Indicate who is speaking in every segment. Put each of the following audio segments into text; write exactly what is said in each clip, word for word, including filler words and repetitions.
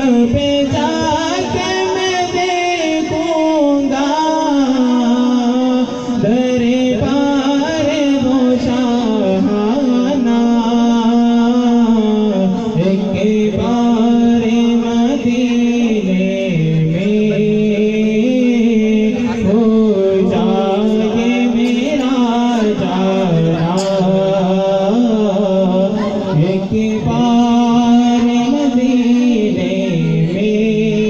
Speaker 1: पे जाके मैं देखूंगा दरबार वो शाहाना एक बार मदीने में हो जाए मेरा जाना एक बार मदीने में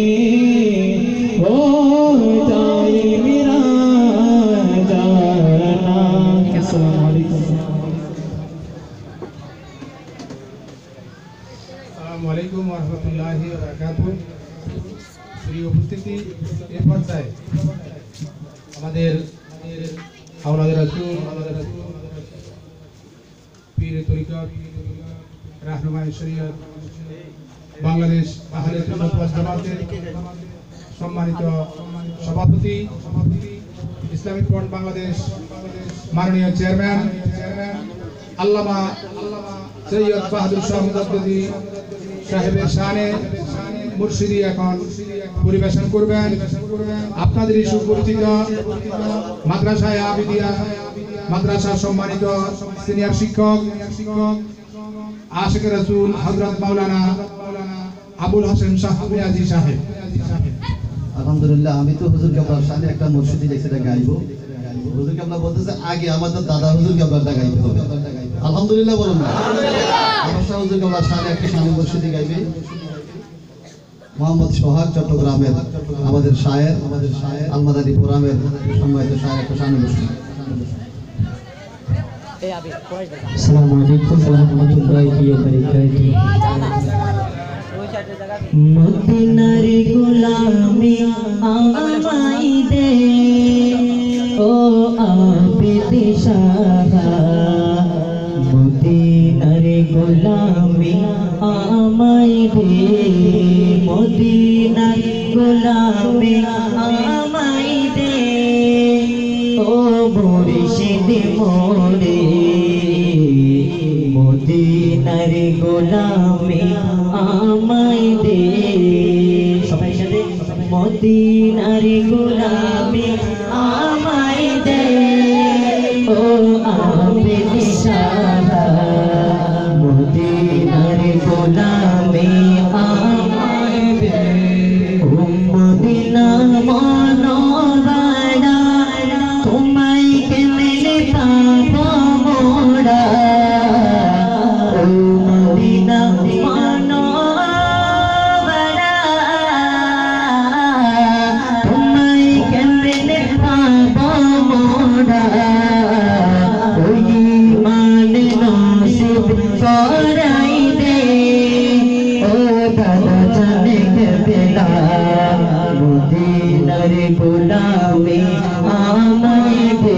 Speaker 1: हो जाए मेरा जाना। अस्सलामु अलैकुम।
Speaker 2: আসসালামু আলাইকুম ওয়া রাহমাতুল্লাহি ওয়া বারাকাতুহু। প্রিয় উপস্থিতি, এই পর্যায়ে আমাদের আওলাদে রাসূল পীর তরিকত রাহনুমায়ে শরীয়ত বাংলাদেশ আহলে সুন্নাত ওয়াল জামাতের সম্মানিত সভাপতি ইসলামিক ফ্রন্ট বাংলাদেশ মাননীয় চেয়ারম্যান আল্লামা সৈয়দ বাহাদুর শাহ মুজাদ্দিদি সাহেবের শানে মুর্শিদি এখন পরিবেশন করবেন। আপনাদের সুপরিচিত মাদ্রাসায়ে আবিদিয়া মাদ্রাসার সম্মানিত সিনিয়র শিক্ষক আশিক রাসূল হযরত মাওলানা আবুল হাসেম শাহ মিয়াজি সাহেব।
Speaker 3: আলহামদুলিল্লাহ, আমি তো হুজুর কেবলার শানে একটা মুর্শিদি লেখা গাইবো। হুজুর কেবলা বলতেছে আগে আমাদের দাদা হুজুর কেবলাটা গাইতে হবে। আলহামদুলিল্লাহ বলুন না। আমার শাহ হুজুর কেবলার শানে একটা শানে মুর্শিদি গাইবে মোহাম্মদ সোহাগ চট্টগ্রামের আমাদের শায়ের আমাদের শায়ের আলমাদারি ফোরামের সম্মানিত শায়ের একটা শানে মুর্শিদি।
Speaker 1: আসসালামু আলাইকুম ওয়া রাহমাতুল্লাহি ওয়া বারাকাতুহু। মদিনার গোলামি আমায় দে ও আবিদ শাহ, মদিনার গোলামি আমায় দে, মদিনার গোলামি আমায় দে ও মুর্শিদ মোরে, মদিনার গোলামি আমায় দে। সবাই সাথে মদিনার গোলামি আমায় দে ও আবিদ শাহ, মদিনার গোলামি আমায় দে ও মদিনা মনোহরা তোমায় কেমনে পাবো মোরা, ও মদিনা মনোহরা তোমায় কেমনে পাবো মোরা, ওই মান নসিব করাই দে ও দাদা জানে কেবলা, মদিনার গোলামি আমায় দে,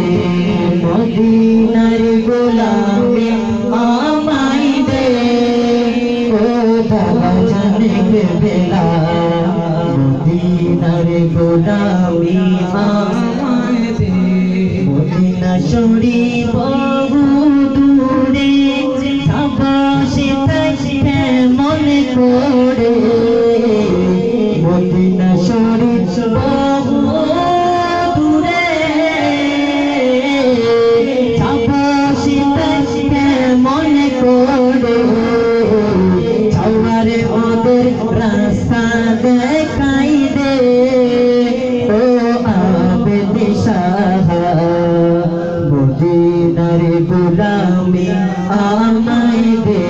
Speaker 1: মদিনার গোলামি আমায় দে ও দাদা জানে কেবলা, মদিনার গোলামি আমায় দে। মদিনা শরীফ বহু দূরে যাব সেটা মনে করে, মদিনা শরীফ বহু দূরে যাব সেটা মনে করে, যাওয়ার ওদের রাস্তা দেখাই দে ও আবিদ শাহ, মদিনার গোলামি আমায় দে,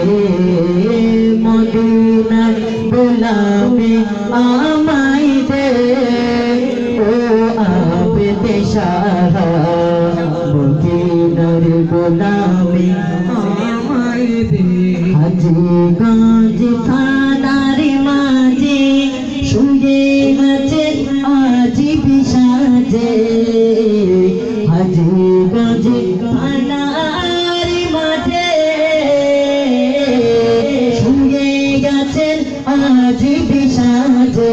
Speaker 1: মদিনার গোলামি আমায় দে ও আবিদ শাহ, মদিনার গোলামি আমায় দে। হাজীগঞ্জ থানার মাঝে শুয়ে আছে আজিব সাজে, হাজীগঞ্জ থানার মাঝে শুয়ে গেছেন আজিব সাজে,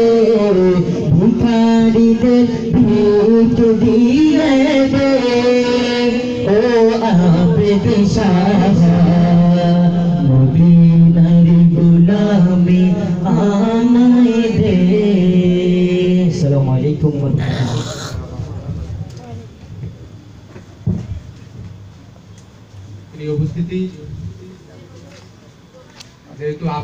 Speaker 1: ভিখারিদের ভিক দিয়ে দে ও আবিদ শাহ, মদিনার গোলামি
Speaker 2: এই উপস্থিতি